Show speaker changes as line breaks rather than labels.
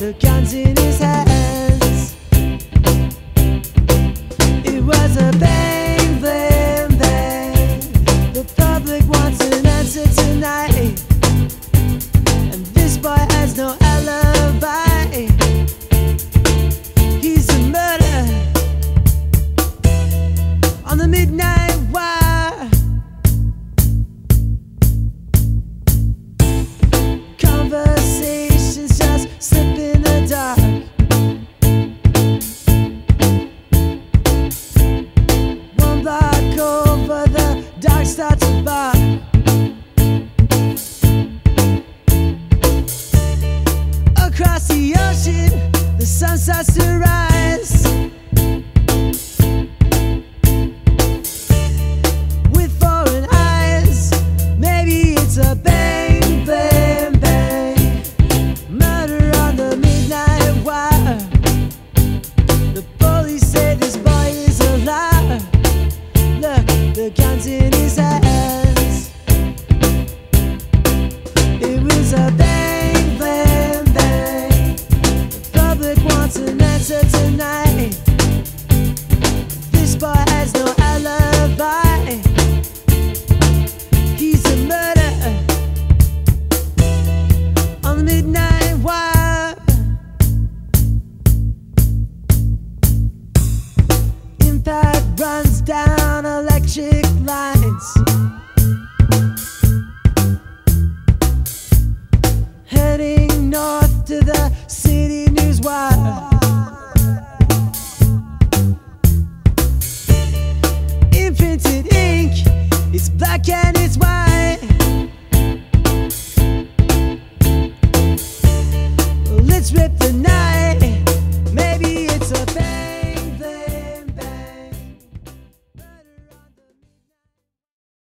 the guns in his hands. It was a bang, bang, bang. The public wants an answer tonight, and this boy has no alibi. He's a murderer on the midnight wire. Conversations just slip in the dark. One block over, the dog starts to bark. Across the ocean, the sun starts to rise. With foreign eyes, maybe it's a bang, bang, bang. Murder on the midnight wire. The police say this boy is a liar. Look, the gun's in his hands. It was a bang, bang, bang. The public wants an answer tonight. This boy has no alibi. He's a murderer on the midnight wire. Impact runs down electric lines, heading north to the city news wire. In printed ink, it's black and it's white.